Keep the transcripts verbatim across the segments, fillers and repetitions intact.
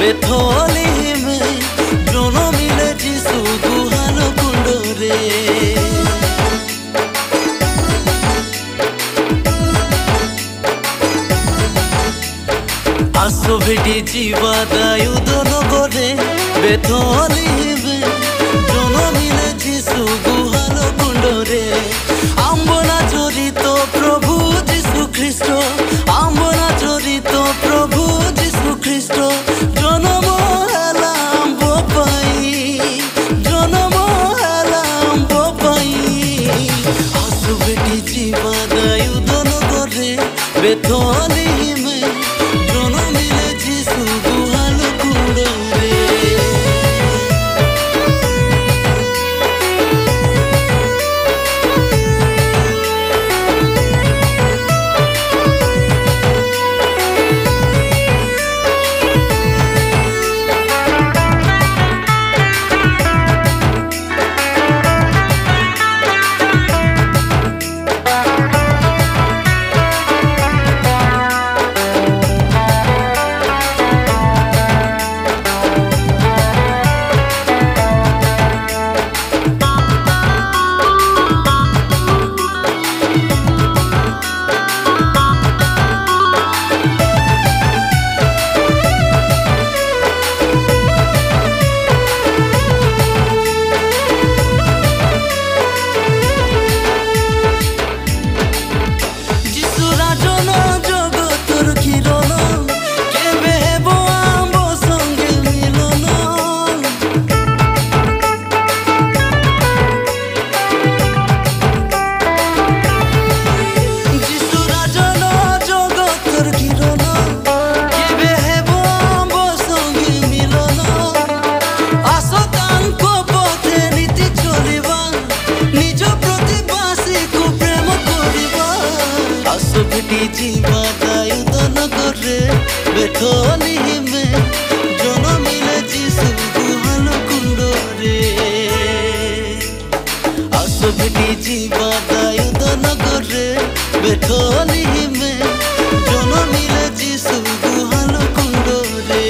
बेथोली में जोनो मिले जिसु गुहालो कुंडो रे आसो भेटी जीवा दायु दोनों गोरे बेथोली में जोनो मिले जिसु गुहालो कुंडो रे आम्बोना चोरी तो प्रभु जिसु ख्रिस्टो आम्बोना चोरी तो प्रभु जिसु ख्रिस्टो जनम हेलाम बोपाई जनम हेलाम बोपाई आसु बेटी जीवा दायु दोनों गोरे बेथोली में जोनो मिले जिसु गुहालो कुंडो रे जीवा दायु दोनों गोरे बेथोली में जोनो मिले जिसु गुहालो कुंडो रे आसो भेटी जीवा दायु दोनों गोरे बेथोली में जोनो मिले जिसु गुहालो कुंडो रे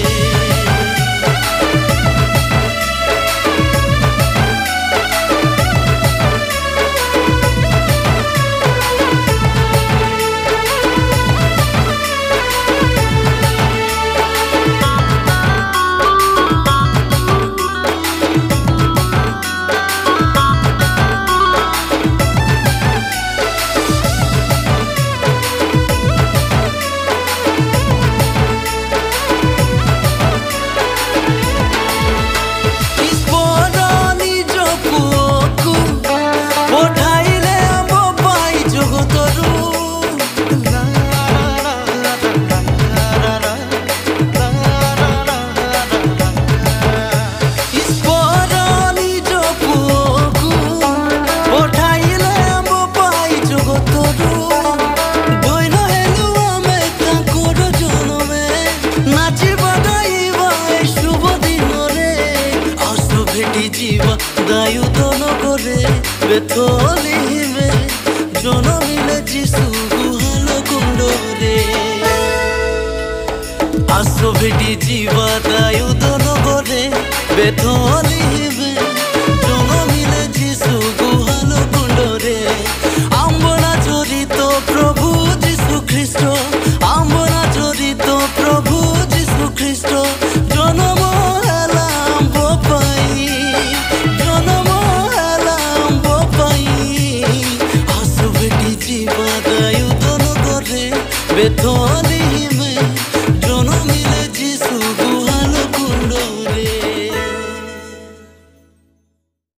जीवा दायु दोनों गोरे बेथोली में जोनो मिले जिसु गुहालो कुंडो रे आसो भेटी जीवा दायु दोनों गोरे बेथोली में